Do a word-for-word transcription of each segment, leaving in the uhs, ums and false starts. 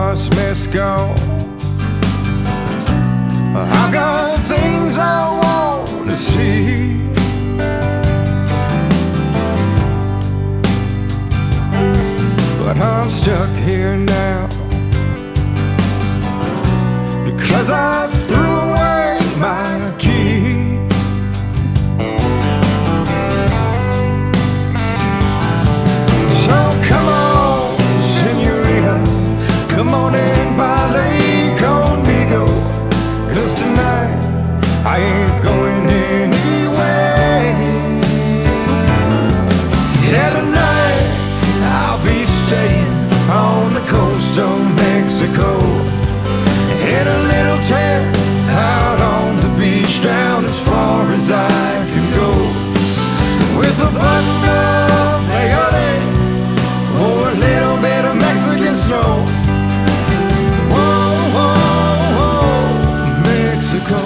lost Mexico. I've got things I want to see, but I'm stuck here now because I threw away my key. So come on, señorita, come on and ballet conmigo, 'cause tonight I ain't going anywhere. Yeah, tonight I'll be staying on the coast of Mexico, in a little tent out on the beach, down as far as I can go, with a button of peyote or a little bit of Mexican snow. Whoa, whoa, whoa, Mexico.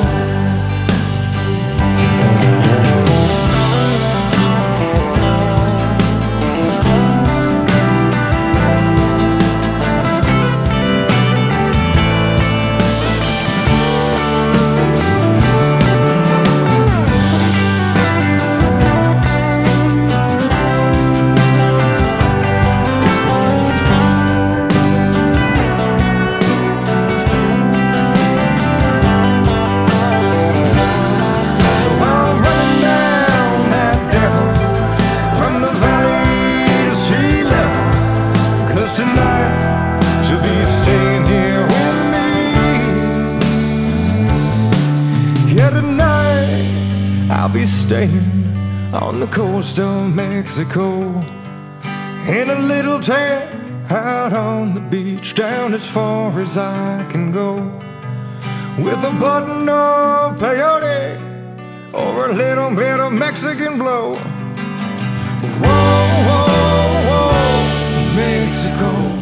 I'll be staying on the coast of Mexico, in a little tent out on the beach, down as far as I can go, with a button of peyote or a little bit of Mexican blow. Whoa, whoa, whoa, Mexico.